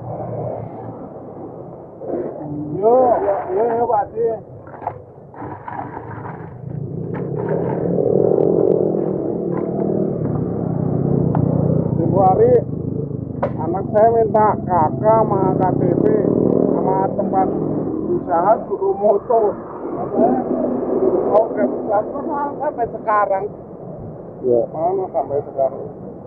Yo, yo Pak Haji. Tempo hari anak saya minta KK sama KTP sama tempat usaha suruh moto. Oke, mana sampai sekarang? Ya, mana sampai sekarang?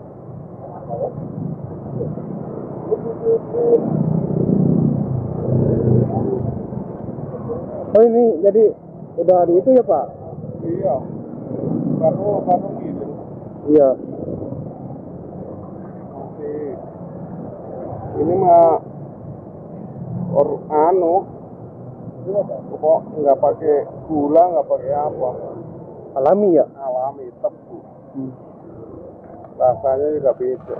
Oh ini jadi udah di itu ya Pak? Iya, baru gitu. Iya. Oke. Ini mah kok nggak pakai gula, nggak pakai apa, Alami ya? alami tebu. Rasanya juga beda.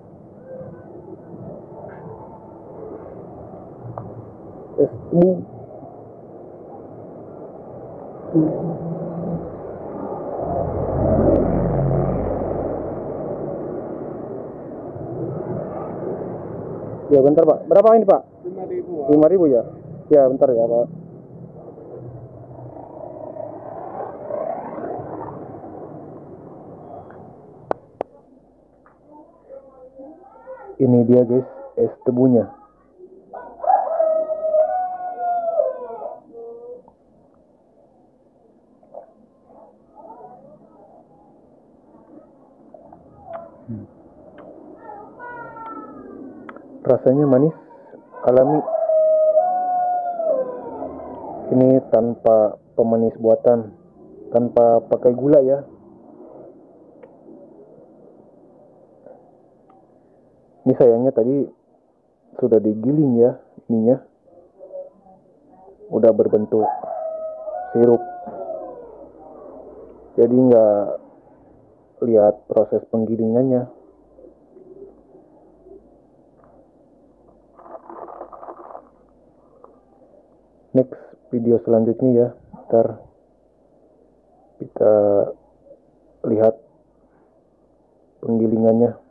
Ini ya bentar Pak. Berapa ini Pak? 5.000. 5.000 ya? Ya bentar ya Pak. Ini dia guys, es tebunya. Rasanya manis, alami. Ini tanpa pemanis buatan, tanpa pakai gula ya. Ini sayangnya tadi sudah digiling ya ininya. Udah berbentuk sirup. Jadi nggak lihat proses penggilingannya. Next video selanjutnya ya, ntar kita lihat penggilingannya.